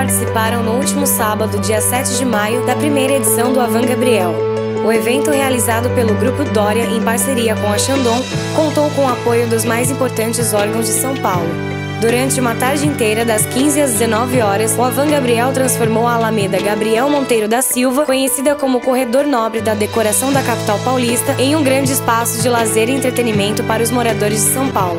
participaram no último sábado, dia 7 de maio, da primeira edição do Avan Gabriel. O evento, realizado pelo Grupo Dória em parceria com a Shandong, contou com o apoio dos mais importantes órgãos de São Paulo. Durante uma tarde inteira, das 15 às 19 horas, o Avan Gabriel transformou a Alameda Gabriel Monteiro da Silva, conhecida como corredor nobre da decoração da capital paulista, em um grande espaço de lazer e entretenimento para os moradores de São Paulo.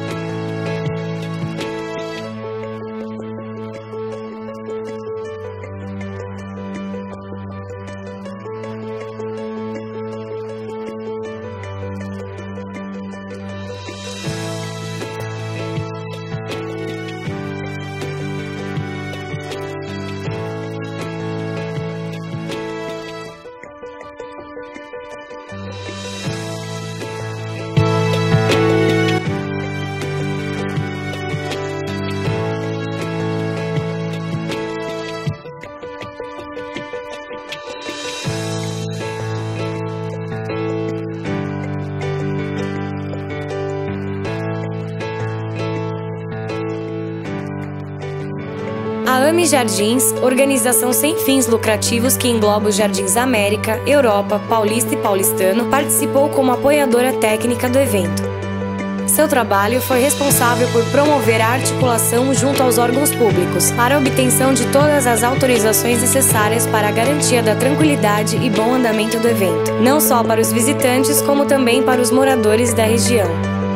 A AME Jardins, organização sem fins lucrativos que engloba os Jardins América, Europa, Paulista e Paulistano, participou como apoiadora técnica do evento. Seu trabalho foi responsável por promover a articulação junto aos órgãos públicos, para a obtenção de todas as autorizações necessárias para a garantia da tranquilidade e bom andamento do evento, não só para os visitantes, como também para os moradores da região.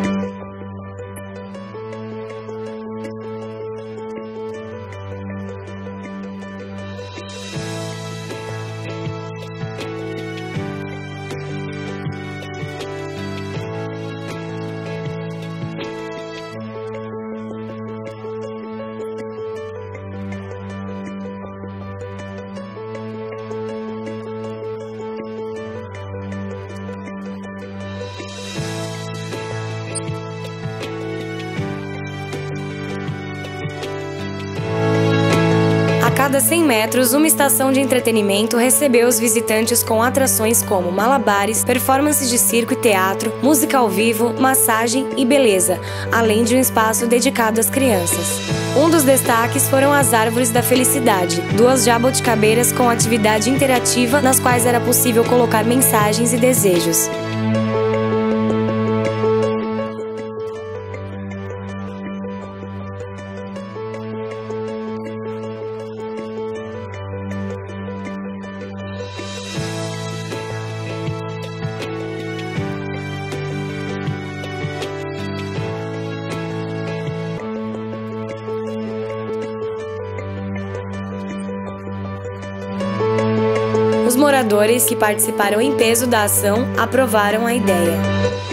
A cada 100 metros, uma estação de entretenimento recebeu os visitantes com atrações como malabares, performances de circo e teatro, música ao vivo, massagem e beleza, além de um espaço dedicado às crianças. Um dos destaques foram as Árvores da Felicidade, 2 jabuticabeiras com atividade interativa nas quais era possível colocar mensagens e desejos. Os moradores que participaram em peso da ação aprovaram a ideia.